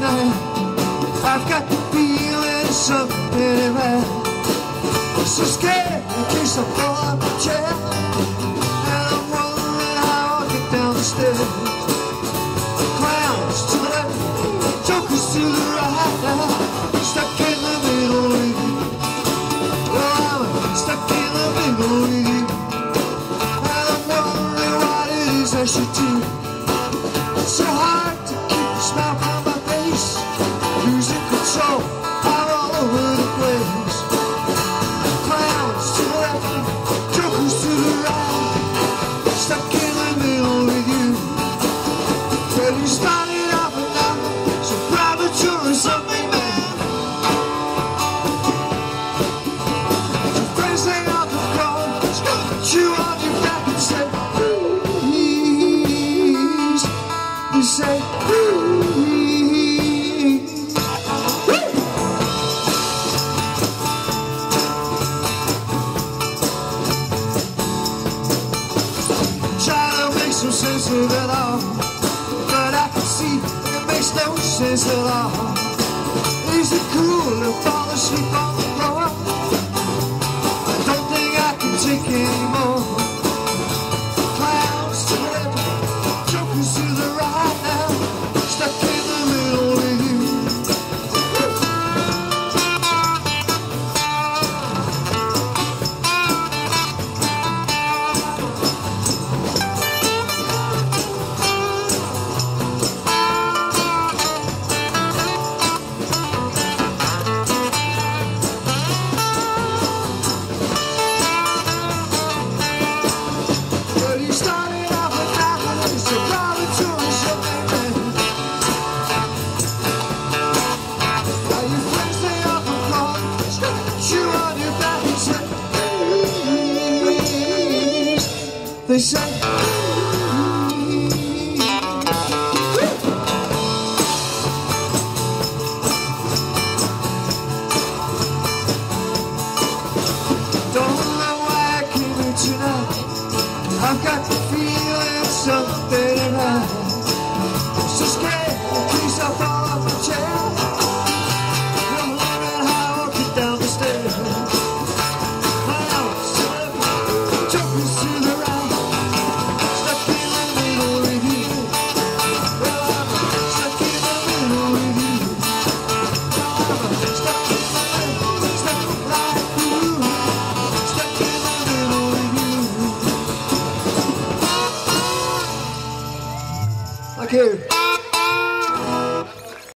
tonight. I've got the feeling something bad. So scared in case I fall off the chair, and I'm wondering how I'll get down the stairs. Clowns to the left, jokers to the right. Stuck in the middle with you. Well, I'm stuck in the middle with you, and I'm wondering what it is I should do. It's so hard to keep the smile from my face, losing control, I'm all over the place. Clowns to the left, jokers to the right, stuck in the middle with you. Well, you started off with nothing, so premature or something, man. Your friends hang out the phone, put you on your back and say, please. You say, please. Try to make some sense of it all, but I can see it makes no sense at all. Is it cool to fall asleep on the floor? I don't think I can take anymore. Clowns to the left, jokers to the right now, stuck in the middle with you. Well, you started off with nothing, it's a premature something, man. Now your friends stay off the floor, put you on your back and say, please. They say, please. Don't know why I came here tonight. I've got the feeling something right. So scared in case I fall off the chair, I'm wondering how I'll get down the stairs. Clowns to the left, jokers to the right, stuck in the middle with you. Well, I'm stuck in the middle with you. I'm stuck in the middle, stuck like you, stuck in the middle with you. Thank you.